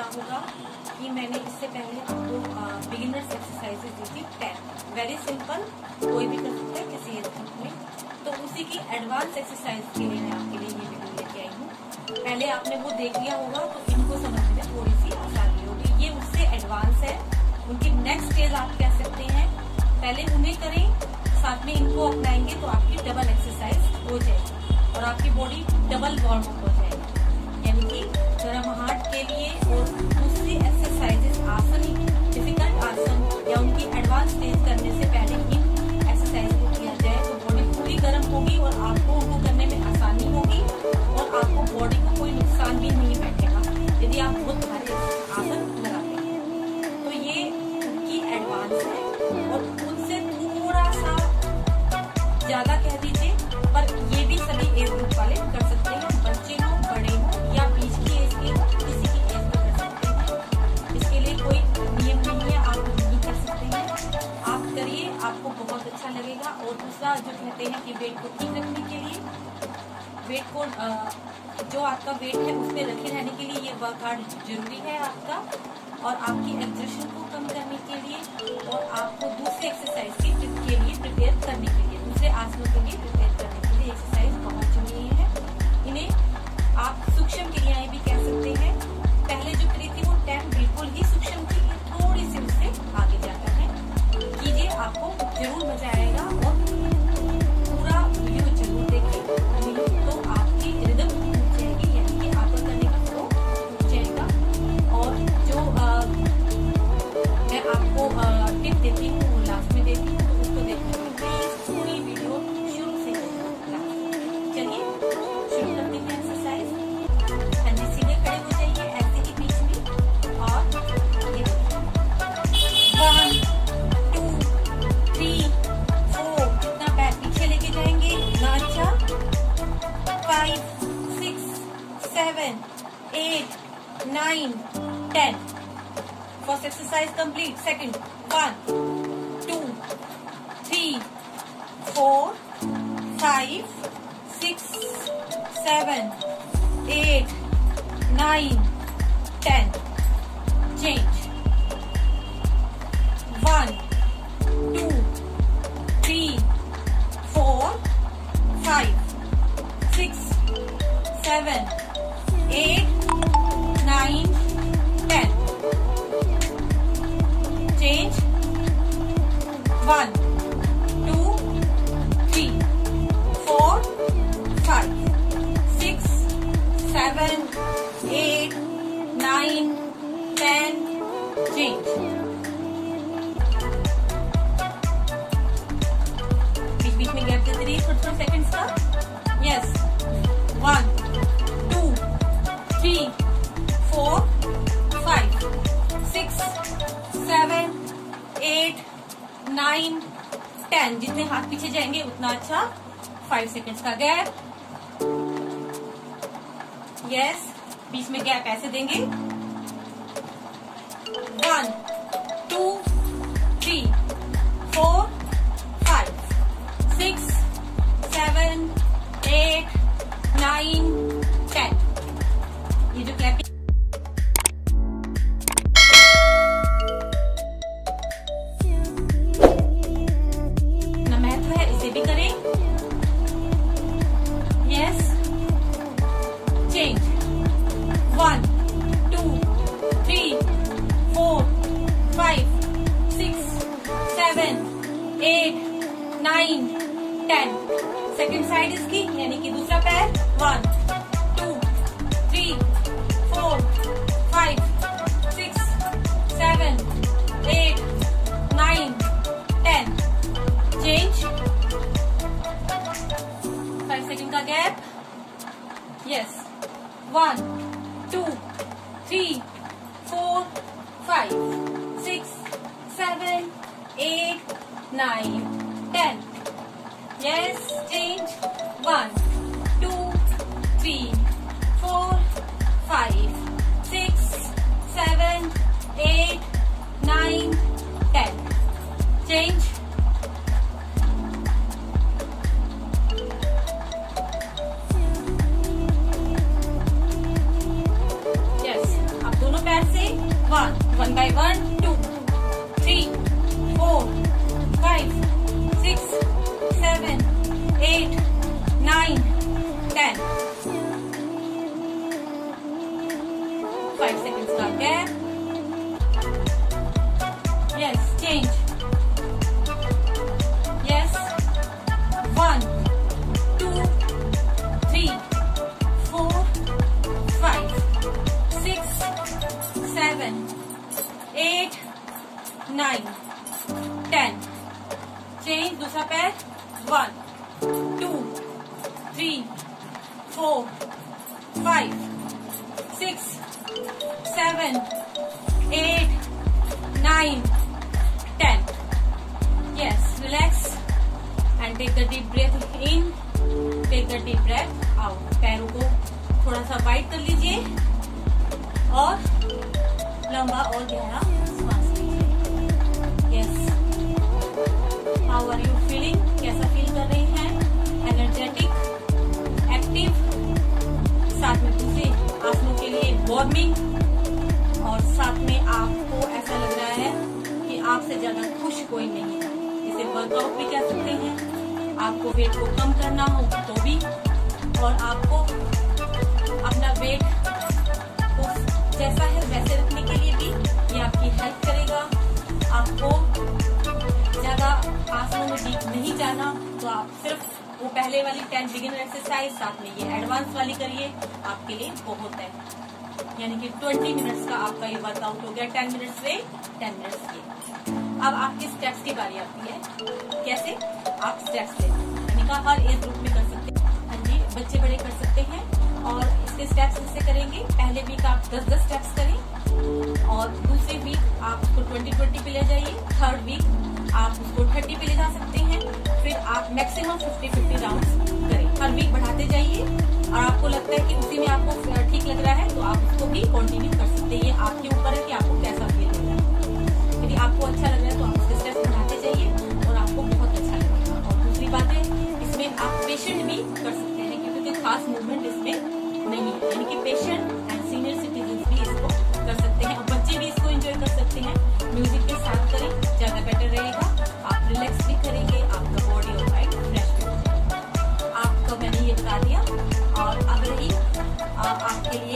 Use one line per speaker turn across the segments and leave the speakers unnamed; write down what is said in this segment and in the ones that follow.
होगा कि मैंने इससे पहले आपको बिगिनर्स एक्सरसाइजेज दी थी 10, वेरी सिंपल, कोई भी कर सकता है किसी एज ग्रुप में। तो उसी की एडवांस एक्सरसाइज के लिए मैं आपके लिए ये वीडियो लेके आई हूँ। पहले आपने वो देख लिया होगा तो इनको समझने में थोड़ी सी आसानी होगी। ये उससे एडवांस है, उनकी नेक्स्ट स्टेज आप कह सकते हैं। पहले उन्हें करें, साथ में इनको अपनाएंगे तो आपकी डबल एक्सरसाइज हो जाएगी और आपकी बॉडी डबल वार्म अप हो जाएगी। यानी कि गर्म हार्ट के लिए और दूसरी एक्सरसाइजेस आसन, डिफिकल्ट आसन या उनकी एडवांस स्टेज करने से पहले इन एक्सरसाइज को किया जाए तो बॉडी पूरी गर्म होगी और आपको उनको करने में आसानी होगी और आपको बॉडी को कोई नुकसान भी नहीं बैठेगा यदि आप बहुत भारी आसन लगाते हैं। तो ये उनकी एडवांस है और उनसे थोड़ा सा ज्यादा कह दीजिए, पर ये भी सभी एज ग्रुप वाले कर सकते हैं। बच्चे हो, बड़े हो या बीच की एज के किसी की एज में कर सकते हैं। इसके लिए कोई नियम नहीं है, आप नहीं कर सकते हैं, आप करिए, आपको बहुत अच्छा लगेगा। और दूसरा जो कहते हैं कि वेट को ठीक रखने के लिए, वेट को जो आपका वेट है उस पर रखे रहने के लिए ये वर्कआउट जरूरी है आपका, और आपकी एक्सर्शन को कम करने के लिए और आपको दूसरे एक्सरसाइज के लिए प्रिपेयर करने के लिए, दूसरे आसनों के लिए प्रिपेयर करने के लिए एक्सरसाइज बहुत जरूरी है। इन्हें आप सूक्ष्म क्रियाएं भी कह सकते हैं। पहले जो क्रिया थी वो 10 बिल्कुल ही सूक्ष्म थी, थोड़ी सी उससे आगे जाता है। कीजिए, आपको जरूर मजा आएगा और पूरा वीडियो जरूर देखिए, तो आपकी रिदम टूट जाएगी, यानी कि आपका करने का फ्लो टूट जाएगा। और जो मैं आपको टिप देती हूँ वो लास्ट में देती हूँ, तो उसको देखने के लिए प्लीज पूरी वीडियो शुरू से चलिए शुरू करते हैं एक्सरसाइज। हाँ जी, सीधे खड़े हो जाइए ऐसे ही बीच में, और ये 1 2 3 4 इतना पैर पीछे लेके जाएंगे, इतना अच्छा। 5 6 7 8 9 10। First exercise complete. Second, 1 2 3 4 5 6 7 8 9 10. Change. 1 2 3 4 5 6 7 8 9 10. Change. 1 2 3 4 5 6 7 8 9 10. Change. बीच बीच में गैप देते रहिए थोड़ा सेकंड्स का। यस, 1 2 3 4 5 6 7 8 9 10। जितने हाथ पीछे जाएंगे उतना अच्छा। 5 सेकंड्स का गैप। यस, बीच में गैप ऐसे देंगे। 1 2 3 4 5 6 7 8 9 10। ये जो क्लैपिंग भी करें। Yes, change. 1 2 3 4 5 6 7 8 9 10। सेकेंड साइड इसकी, यानी कि दूसरा पैर। 1 2 3 4 5 6 7 8 9 10। चेंज। 5 सेकंड का gap. Yes, 1 2 3 4 5 6 7 8 9 10। Yes, change. 1 2 3 4 5 6 7 8 9 10। Change. पैर से 5 सेकेंड्स का gap. Yes, change. Yes, 1 2 3 4 5 6 7 8 9 10। Change, दूसरा पैर। 1 2 3 4 5 6 7 8 9 10। Yes, relax and take the deep breath in, take the deep breath out। पैरों को थोड़ा सा वाइड कर लीजिए और लंबा और गहरा सांस लीजिए। Yes, how are you feeling? कैसा फील कर रहे हैं? एनर्जेटिक, एक्टिव, साथ में दूसरे आसनों के लिए वार्मिंग, और साथ में आपको ऐसा लग रहा है कि आपसे ज्यादा खुश कोई नहीं है। इसे वर्कआउट भी कह सकते हैं। आपको वेट को कम करना हो तो भी, और आपको अपना वेट को जैसा है वैसे रखने के लिए भी ये आपकी हेल्प करेगा। आपको ज्यादा आसनों में डीप नहीं जाना, तो आप सिर्फ वो पहले वाली 10 बिगिनर एक्सरसाइज, साथ में ये एडवांस वाली करिए, आपके लिए बहुत है। यानी कि 20 मिनट्स का आपका ये वर्कआउट हो गया। 10 मिनट्स वे, 10 मिनट्स ये। अब आपके स्टेप्स की बारी आती है। कैसे आप स्टेप्स लें, यानी कि हर एज ग्रुप में कर सकते हैं। हाँ जी, बच्चे बड़े कर सकते हैं। और इसके स्टेप्स इससे करेंगे, पहले वीक आप 10-10 स्टेप्स करें, और दूसरे वीक आप उसको 20-20 पे ले जाइए। थर्ड वीक आप उसको 30 पे ले जा सकते हैं। फिर आप मैक्सिमम 50-50 राउंड्स करें। हर वीक बढ़ाते जाइए, और आपको लगता है कि उसी में आपको ठीक लग रहा है तो आप उसको भी कंटिन्यू कर सकते हैं। ये आपके ऊपर है कि आपको कैसा फील हो रहा है। यदि आपको अच्छा लग रहा है तो आप उसके स्टेप्स बढ़ाते जाइए और आपको बहुत अच्छा लगेगा। और दूसरी बात है, इसमें आप पेशेंट भी कर सकते हैं, क्योंकि कोई खास मूवमेंट इसमें नहीं है। यानी कि पेशेंट एंड सीनियर सिटीजन भी इसको कर सकते हैं, और बच्चे भी इसको एंजॉय कर सकते हैं। म्यूजिक के साथ करें, ज्यादा बेटर रहेगा। आप रिलैक्स भी करेंगे, आपका बॉडी और माइंड फ्रेश भी हो जाएगा। आपको मैंने ये बता दिया। और अब रही आपके लिए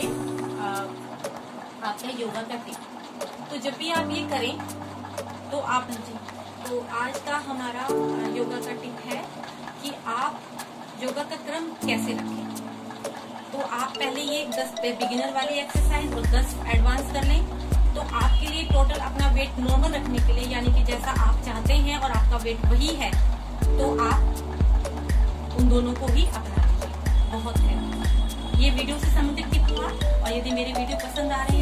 आपका योगा का टिप। तो जब भी आप ये करें तो आप तो आज का हमारा योगा का टिप है कि आप योगा का क्रम कैसे रखें। तो आप पहले ये 10 बिगिनर वाली एक्सरसाइज और 10 एडवांस कर लें। तो आपके लिए टोटल अपना वेट नॉर्मल रखने के लिए, यानी कि जैसा आप चाहते हैं और आपका वेट वही है, तो आप उन दोनों को ही अपना लीजिए। बहुत है। ये वीडियो से संबंधित टिप हुआ, और यदि मेरे वीडियो पसंद आ रहे हैं